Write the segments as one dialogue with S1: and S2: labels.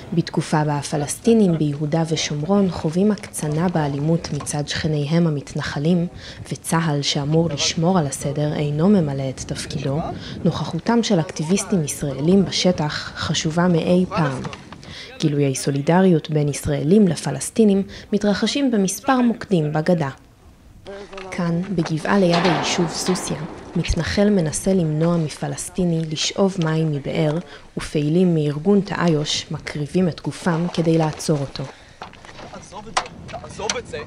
S1: בתקופה בה הפלסטינים ביהודה ושומרון חווים הקצנה באלימות מצד שכניהם המתנחלים, וצהל שאמור לשמור על הסדר אינו ממלא את תפקידו, נוכחותם של אקטיביסטים ישראלים בשטח חשובה מאי פעם. גילויי סולידריות בין ישראלים לפלסטינים מתרחשים במספר מוקדים בגדה. כאן, בגבעה ליד היישוב סוסיה, מתנחל מנסה למנוע מפלסטיני לשאוב מים מבאר, ופעילים מארגון תאיוש מקריבים את גופם כדי לעצור אותו.
S2: תעזוב את זה.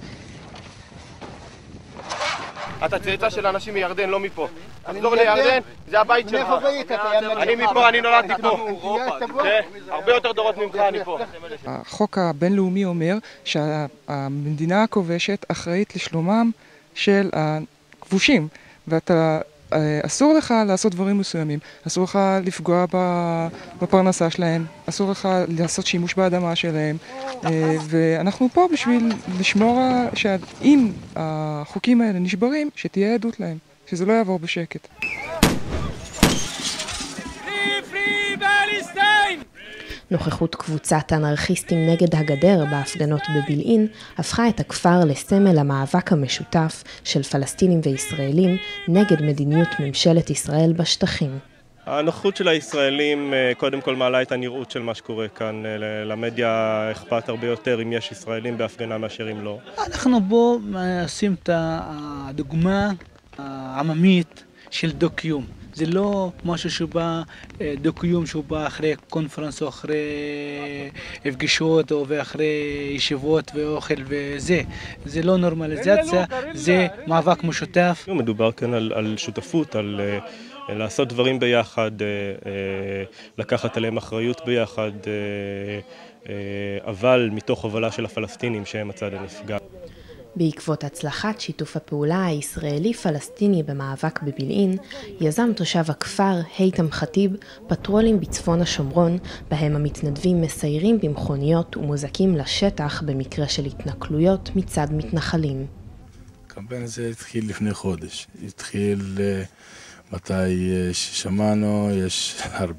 S2: אתה צאצא של אנשים מירדן, לא מפה. תחזור לירדן, זה הבית שלך. אני מפה, אני נולדתי פה. הרבה יותר דורות ממך, אני פה.
S3: החוק הבינלאומי אומר שהמדינה הכובשת אחראית לשלומם של הכבושים, ואתה אסור לך לעשות דברים מסוימים, אסור לך לפגוע בפרנסה שלהם, אסור לך לעשות שימוש באדמה שלהם, ואנחנו פה בשביל לשמור שאם החוקים האלה נשברים, שתהיה עדות להם, שזה לא יעבור בשקט.
S1: נוכחות קבוצת אנרכיסטים נגד הגדר בהפגנות בבילעין הפכה את הכפר לסמל המאבק המשותף של פלסטינים וישראלים נגד מדיניות ממשלת ישראל בשטחים.
S4: הנוכחות של הישראלים קודם כל מעלה את הנראות של מה שקורה כאן. למדיה אכפת הרבה יותר אם יש ישראלים בהפגנה מאשר אם לא.
S5: אנחנו בו עושים את הדוגמה העממית של דו-קיום. זה לא משהו שבא דו-קיום שהוא בא אחרי קונפרנס או אחרי פגישות או אחרי ישיבות ואוכל וזה. זה לא נורמליזציה, זה מאבק משותף.
S4: מדובר כאן על שותפות, על לעשות דברים ביחד, לקחת עליהם אחריות ביחד, אבל מתוך הובלה של הפלסטינים שהם הצד הנפגע.
S1: בעקבות הצלחת שיתוף הפעולה הישראלי-פלסטיני במאבק בבילעין, יזם תושב הכפר היתם חטיב פטרולים בצפון השומרון, בהם המתנדבים מסיירים במכוניות ומוזקים לשטח במקרה של התנכלויות מצד מתנחלים.
S6: הקמפיין הזה התחיל לפני חודש. התחיל מתי ששמענו, יש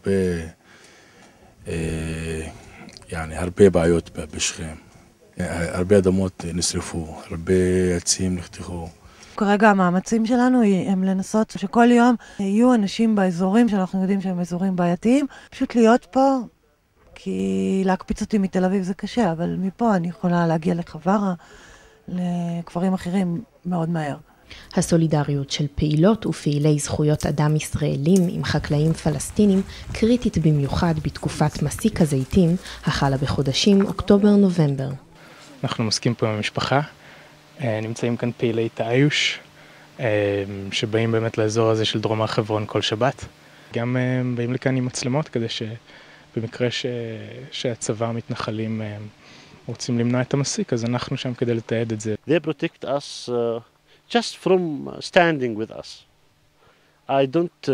S6: הרבה בעיות בשכם. הרבה אדמות נשרפו, הרבה עצים נחתכו.
S7: כרגע המאמצים שלנו הם לנסות שכל יום יהיו אנשים באזורים שאנחנו יודעים שהם אזורים בעייתיים, פשוט להיות פה, כי להקפיץ אותי מתל אביב זה קשה, אבל מפה אני יכולה להגיע לחווארה, לכפרים אחרים מאוד מהר.
S1: הסולידריות של פעילות ופעילי זכויות אדם ישראלים עם חקלאים פלסטינים קריטית במיוחד בתקופת מסיק הזיתים, החלה בחודשים אוקטובר-נובמבר.
S8: אנחנו מסכים פה עם המשפחה, נמצאים כאן פעילי תאיוש, שבאים באמת לאזור הזה של דרום הר חברון כל שבת. גם באים לכאן עם מצלמות כדי שבמקרה שהצבא המתנחלים רוצים למנוע את המסיק, אז אנחנו שם כדי לתעד את זה.
S9: They protect us just from standing with us. I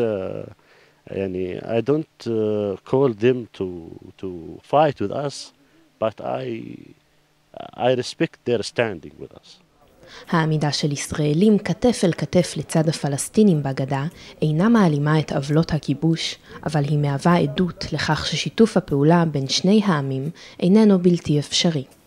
S9: don't call them to fight with us, but I respect their standing with us.
S1: העמידה של ישראלים כתף אל כתף לצד הפלסטינים בגדה אינה מעלימה את עוולות הכיבוש, אבל היא מהווה עדות לכך ששיתוף הפעולה בין שני העמים איננו בלתי אפשרי.